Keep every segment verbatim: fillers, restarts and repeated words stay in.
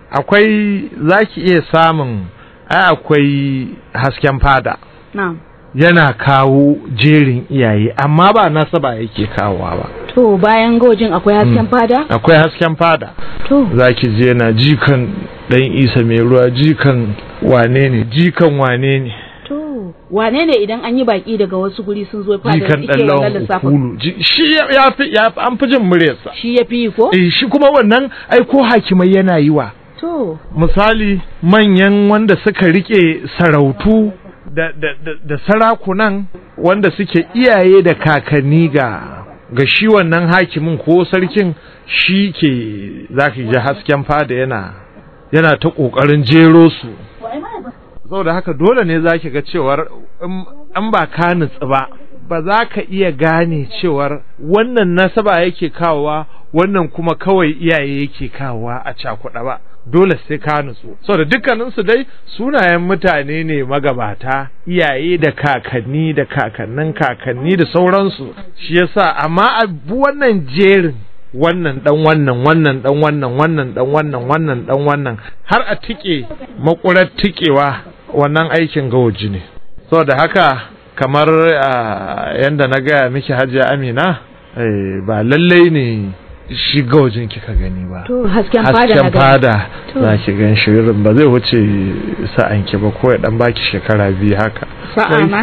akwai zaki iya samun ai akwai hasken fada na'am yana kawo jerin iyaye amma ba nasaba yake kawowa ba. To bayan gojin akwai hasken fada? Akwai hasken fada. To zaki je yana jikan dan Isa mai ruwa, jikan wane ne, jikan wane ne. To wane ne idan an yi baki daga wasu guri sun zo fada jikan dan lawan ukulu. Shi ya fi ya an fi jin muryarsa. Shi ya fi ko? Eh shi kuma wannan ai ko hakimai yana yi wa. To misali manyan wanda suka rike sarautu da, da, da, da sarakunan wanda suke iyaye da kakanni ga ga shi wannan hakimin ko sarkin, shi ke zaki ji hasken fada yana yana ta kokarin jero su. Saboda haka dole ne zaki ga cewar an ba ka nutsu ba ba za ka iya gane cewar wannan nasaba yake kawowa wannan kuma kawai iyaye yake kawowa a cakuɗa ba. Dole sai ka nutsu. Saboda dukkaninsu dai sunayen mutane ne magabata, iyaye da kakanni da kakannin kakanni da sauransu. Shi yasa amma abu wannan jerin wannan dan wannan wannan dan wannan wannan dan wannan wannan dan wannan har a tike makurar tikewa wannan aikin gawaji ne. Saboda haka kamar yanda na gaya miki Hajiya Amina, ba lallai ne shi gawajin kika gani ba. To hasken fada hasken fada za ki gan shirin ba zai wuce sa'an ki ba ko ya dan baki shekara biyu haka. Sa'a ma?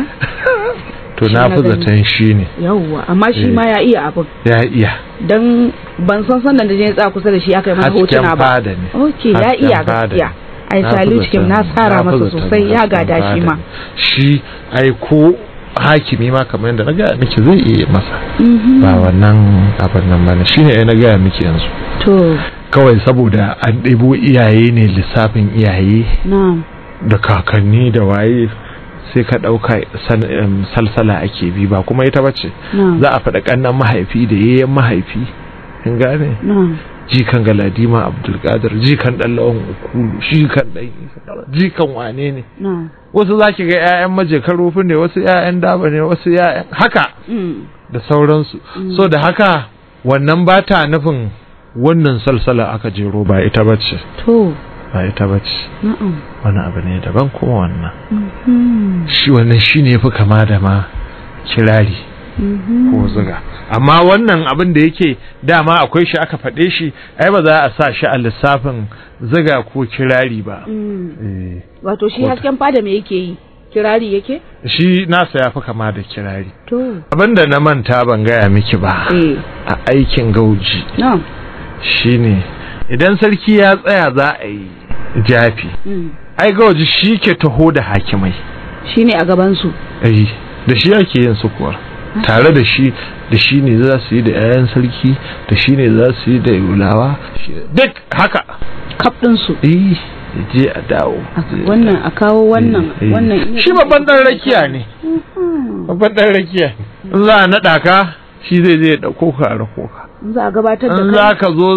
To na fi zaton shi ne. Yawwa amma shi ma ya iya abin. Ya iya. Dan ban san sannan da je tsaya kusa da shi aka yi mana hotuna ba. Hasken fada ne. Okay ya iya gaskiya. Ai salu cikin na tsara masa sosai ya gada shi ma. Shi ai ko hakimi ma kamar yadda na gaya miki zai iya masa. Ba wannan abin nan bane shine ai na gaya miki yanzu. To kawai saboda an ɗebo iyaye ne, lissafin iyaye da kakanni da waye sai ka ɗauka salsala ake bi ba kuma ita bace. Za a faɗa ƙannan mahaifi da yayyen mahaifi in gane jikan Galadima Abdulkadir, jikan dan lawan ukulu, jikan dan jikan wane ne. Wasu zaki ga ƴaƴan maje karofin ne, wasu ƴaƴan daba ne, wasu ƴaƴan haka da sauransu. So da haka wannan ba ta nufin wannan salsala aka jero ba ita bace. To ba ita bace. Wani abu ne daban kuma wannan. Shi wannan shine yafi kama da ma kirari ko zuga. Amma wannan abin da yake dama akwai shi aka faɗe shi ai ba za a sa shi a lissafin zuga ko kirari ba. Wato shi hasken fada me yake yi? Kirari yake? Shi nasa ya fi kama da kirari. To abinda na manta ban gaya miki ba a aikin gauji shine idan sarki ya tsaya za a yi jafi, ai gauji shi ke taho da hakimai, shine a gabansu. Eh da shi ake yin sukuwar tare da shi da shi ne za su yi da 'ya'yan sarki, da shi ne za su yi da yulawa, duk haka kaf ɗinsu. Eh je a dawo wannan a kawo wannan wannan shi babban dan rakiya ne. Babban dan rakiya in za a naɗa ka shi zai zai ɗauko ka a rako ka. In za a gabatar da kai in za ka zo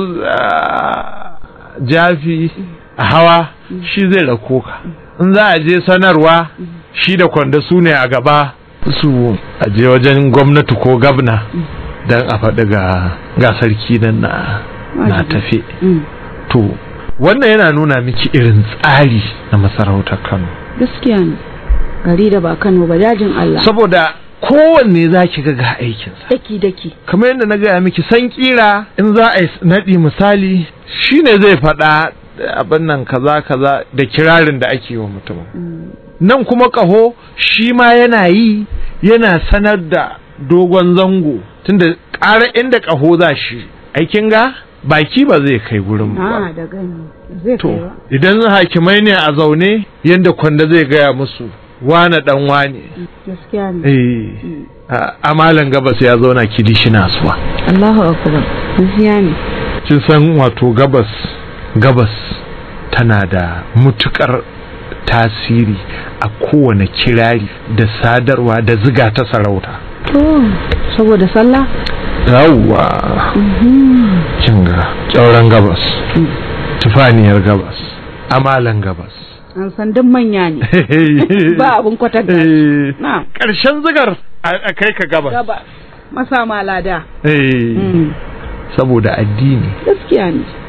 jafi a hawa shi zai rako ka. In za a je sanarwa shi da kwanda su ne a gaba su a je wajen gwamnati ko gabna don a faɗi ga ga sarki nan na na tafe. To wannan yana nuna miki irin tsari na masarautar Kano. Gaskiya ne, gari da ba Kano ba dajin Allah. Saboda kowanne za ki ga ga aikinsa daki daki kamar yadda na gaya miki. San kira in za a yi naɗi misali shine zai faɗa abin nan kaza kaza da kirarin da ake wa mutum. Nan kuma ƙaho shi ma yana yi, yana sanar da dogon zango tunda ƙara inda ƙaho za shi aikin ga baki ba zai kai gurin ba. To idan hakimai ne a zaune yadda kwanda zai gaya musu wane dan wane. Gaskiya ne. Eh amalan gabas ya zauna kilishi na suwa. Allahu akbar. Gaskiya ne. Kin san wato gabas gabas tana da mutukar tasiri a kowane kirari da sadarwa da ziga ta sarauta. To saboda sallah? Yawwa. Kinga tsauran gabas, tufaniyar gabas, amalan gabas. An san duk manya ne. Ba abun kwatanta. Na karshen zigar a kai ka gabas. Gabas. Masa malada. Eh. Saboda addini. Gaskiya ne.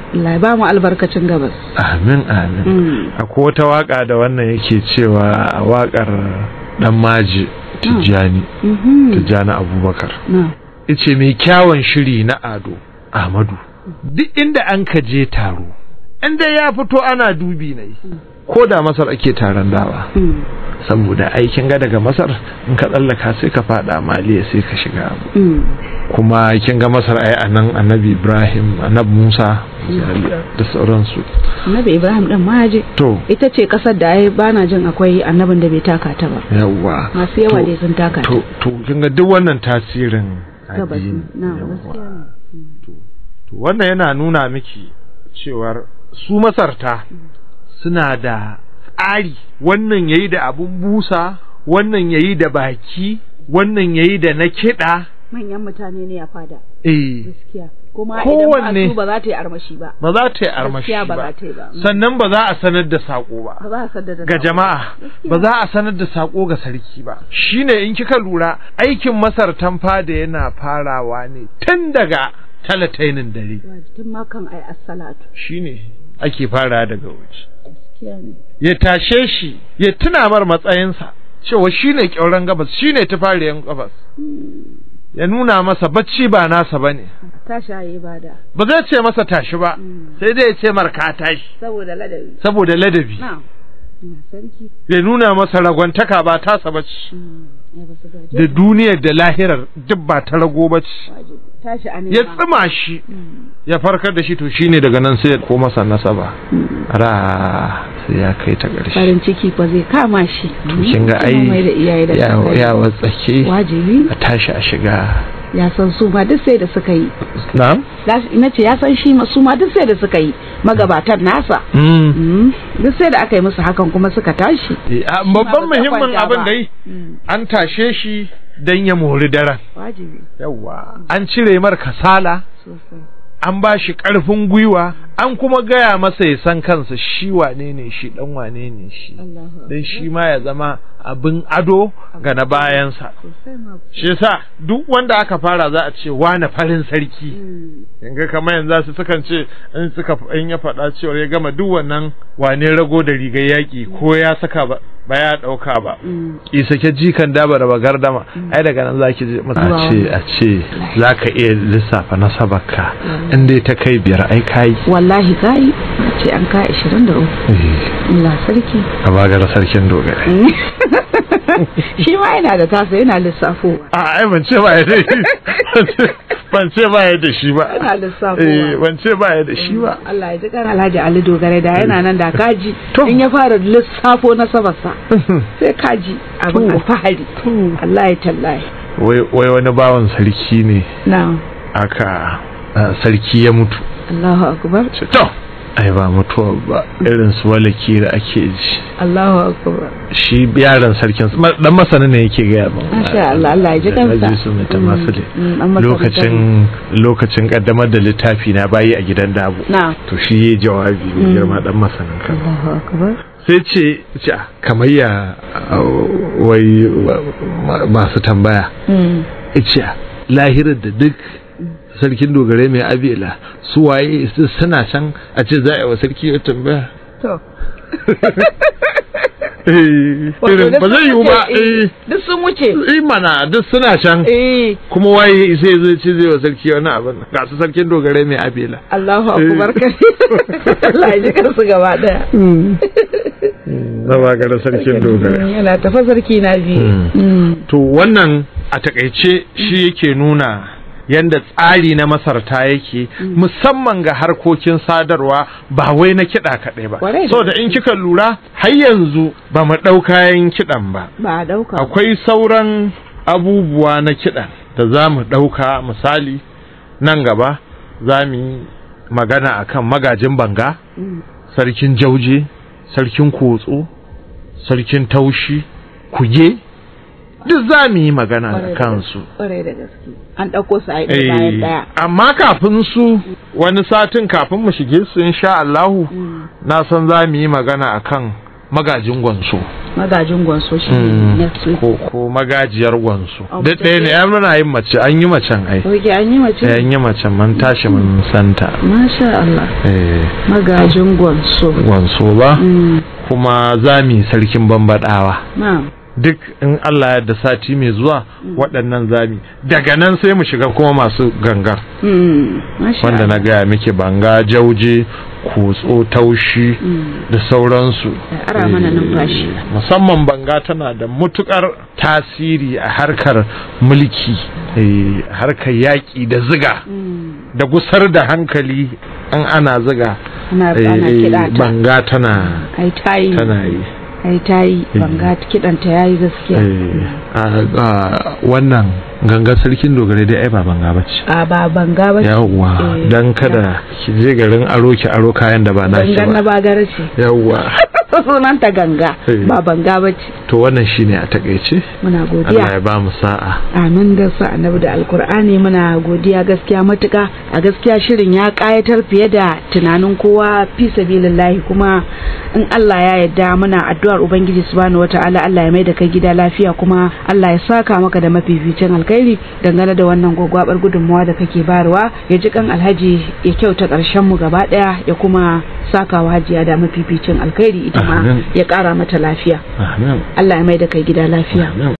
Allah ba mu albarkacin gabas. Amin amin. Akwai wata waka da wannan yake cewa a wakar dan maji Tijjani Tijjani Abubakar. Yace mai kyawun shiri na Ado Ahmadu. Duk inda an ka je taro inda ya fito ana dubi ne. Ko da Masar ake taron dawa. Saboda aikin ga daga Masar in ka tsallaka sai ka fada Maliya sai ka shiga. Kuma kin ga Masar ai anan Annabi Ibrahim Annabi Musa da sauransu. Annabi Ibrahim din ma je to ita ce kasar da ai bana jin akwai annabin da bai taka ta ba. Yawwa masu yawa dai sun taka ta. To to kin ga duk wannan tasirin addini. To to wannan yana nuna miki cewar su Masarta suna da tsari, wannan yayi da abun busa, wannan yayi da baki, wannan yayi da na kiɗa. Manyan mutane ne a fada. Eh. Gaskiya. Kuma idan ba za ta yi armashi ba. Ba za ta yi armashi ba. Sannan ba za a sanar da sako ba. Ba za a sanar da ga jama'a. Ba za a sanar da sako ga sarki ba. Shine in kika lura aikin Masartan fada yana farawa ne tun daga talatainin dare. Tun ma kan ai as-salatu. Shine ake fara daga wuce. Ya tashe shi ya tuna mar matsayinsa cewa shine kyauran gabas, shine tafariyan gabas. Ya nuna masa bacci ba nasa bane. Tashi yayi ibada. Ba zai ce masa tashi ba, sai dai ya ce mar ka tashi. Saboda ladabi. Saboda ladabi. Na'am. Sarki. Ya nuna masa ragwantaka ba tasa bace. Da duniyar da lahirar duk ba ta rago bace. Tashi a ya tsima shi ya farkar da shi, to shine daga nan sai ya koma masa nasaba ra sai ya kai ta ƙarshe. Farin ciki ko zai kama shi. To kin ga ai ya watsake wajibi a tashi a shiga. Ya san su ma duk sai da suka yi. Na'am. Ina ce ya san shi su ma duk sai da suka yi magabatan nasa. Duk sai da aka yi musu hakan kuma suka tashi. Babban muhimmin abin dai an tashe shi dan ya mori daren. Wajibi. Yawwa. An cire mar kasala. Sosai. An ba shi ƙarfin gwiwa, an kuma gaya masa ya san kansa shi wane ne shi, dan wane ne shi, dan shi ma ya zama abin ado ga na bayansa. Shi yasa duk wanda aka fara za a ce wane farin sarki. Yanga kamar yanzu su sukan ce in suka in ya faɗa cewa ya gama duk wannan wane rago da rigar yaƙi ko ya saka ba ba ya ɗauka ba. Isake jikan daba da bagardama ai daga nan zaki je a ce a ce zaka iya lissafa nasabarka in dai ta kai biyar ai kai. Wallahi kai ce an ka ashirin da uku. Allah sarki. A bagar sarkin dogare. Shi ma yana da tasa yana lissafowa. A ai ban ce ba ya da ban ce ba ya da shi ba. Yana lissafowa. Eh ban ce ba ya da shi ba. Allah ya ji kan Alhaji Ali Dogare da yana nan da kaji in ya fara lissafo na sabarsa sai kaji abin alfahari. Allah ya tallahi. Wai wai wani bawan sarki ne. Na'am. Aka sarki ya mutu. Allahu akbar. To ai ba mutuwa ba irin su walaki da ake ji. Allahu akbar. Shi yaran sarkin dan masana ne yake ga ba. Masha Allah, Allah ya ji kansa. Lokacin lokacin kaddamar da littafi na bayi a gidan Dabo. To shi yayi jawabi girma dan masanin kan. Allahu akbar. Sai ce ce kamar ya wai masu tambaya. Ce lahirar da duk sarkin dogare mai abela su waye suna can a ce za a yi wa sarki ya tambaya. To ba zai yiwu ba. Duk sun wuce mana duk suna can kuma waye sai zai ce zai wa sarki wani abin ga su sarkin dogare mai abela. Allahu akbar. Allah ya ji kansu gaba daya. Zaba ga sarkin dogare yana tafa sarki na biyu. To wannan a takaice shi yake nuna yanda tsari na masarta yake musamman ga harkokin sadarwa ba wai na kiɗa kaɗai ba. So da in kika lura har yanzu ba mu ɗau kayan kiɗan ba. Ba ɗauka. Akwai sauran abubuwa na kiɗan da za mu ɗauka, misali nan gaba za mu yi magana akan magajin banga, sarkin jauje, sarkin kotso, sarkin taushi, kuge. Duk za mu yi magana da kansu. Ƙwarai da gaske. An ɗauko su a bayan ɗaya. Amma kafin su wani satin kafin mu shige su insha Allahu na san za mu yi magana akan magajin gwanso. magajin gwanso shi next week ko ko magajiyar gwanso da ɗaya ne ya muna yin mace an yi macen ai oke an yi mace an yi macen man tashi mun santa masha Allah eh magajin gwanso gwanso ba kuma zami sarkin bambadawa na'am duk in Allah ya da sati mai zuwa waɗannan zami daga nan sai mu shiga kuma masu gangar wanda na gaya miki banga jauje kutso taushi da sauransu ara mana numfashi musamman banga tana da mutukar tasiri a harkar mulki harkar yaƙi da ziga da gusar da hankali an ana ziga banga tana tana yi ai ta yi banga kidanta yayi gaskiya wannan ganga sarkin dogare dai ai ba banga bace a ba banga bace yawwa dan kada ki je garin aro ki aro kayan da ba na shi ba ganga na bagara ce yawwa sunan ta ganga ba banga bace to wannan shine a takeice muna godiya Allah ya ba mu sa'a amin da sa annabi da alkur'ani muna godiya gaskiya matuka a gaskiya shirin ya kayatar fiye da tunanin kowa fi sabilillahi kuma in Allah ya yarda muna addu'ar ubangiji subhanahu wataala Allah ya mai da kai gida lafiya kuma Allah ya saka maka da mafificin alkhairi dangane da wannan gogwabar gudunmuwa da kake bayarwa ya ji kan alhaji ya kyauta karshen mu gaba daya ya kuma sakawa hajiya da mafificin alkhairi ita ma ya kara mata lafiya amin Allah ya mai da kai gida lafiya